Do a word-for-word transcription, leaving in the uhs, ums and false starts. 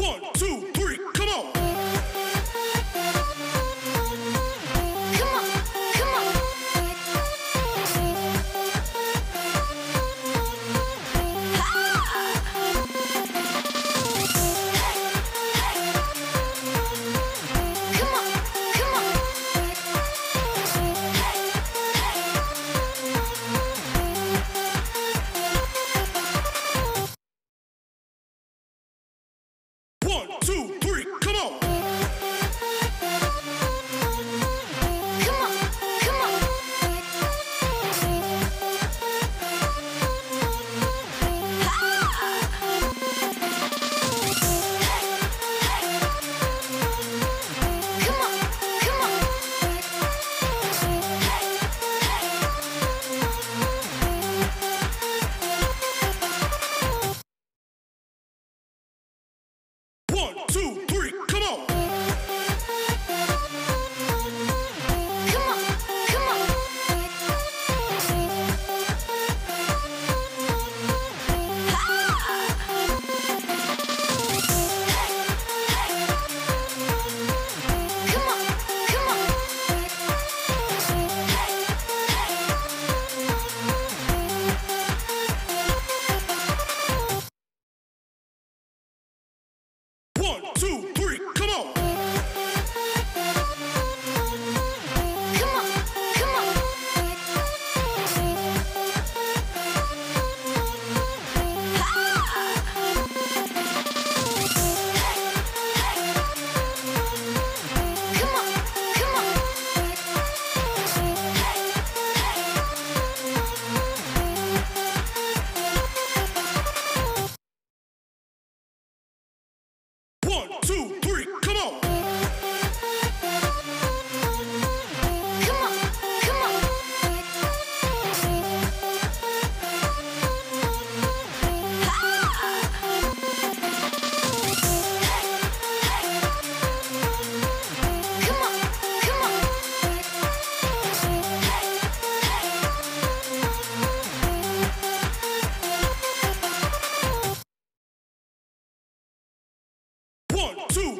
One, two, three, come on. Come on, come on. Ah! Come on, come on. One, two, three, come on. Come on, come on. Ah! Come on, come on. One, two, three, come on. Come on, come on. Ah! Come on, come on. One, two, three, come on. Come on, come on. Ah! Come on, come on. One, two, three, come on. Come on, come on. Ah! Come on, come on. One, two,